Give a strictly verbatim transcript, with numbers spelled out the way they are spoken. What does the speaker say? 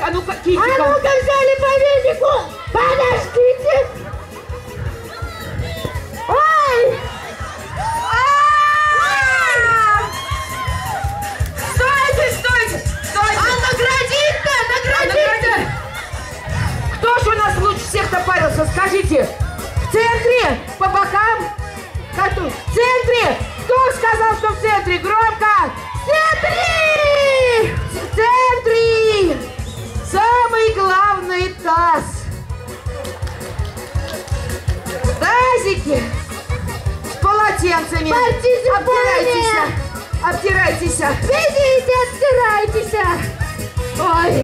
А ну-ка, Китика. А ну-ка, взяли по венику. Подождите. Ой! Стойте, стойте, стойте. А наградить-то, наградить-то. Кто же у нас лучше всех напарился, скажите? В центре, по бокам? Как тут? В центре! Кто сказал, что в центре? Громко! В центре! В центре! Самый главный таз. Тазики с полотенцами. Партизипания. Обтирайтесь. Обтирайтесь. Бегите, отстирайтесь. Ой.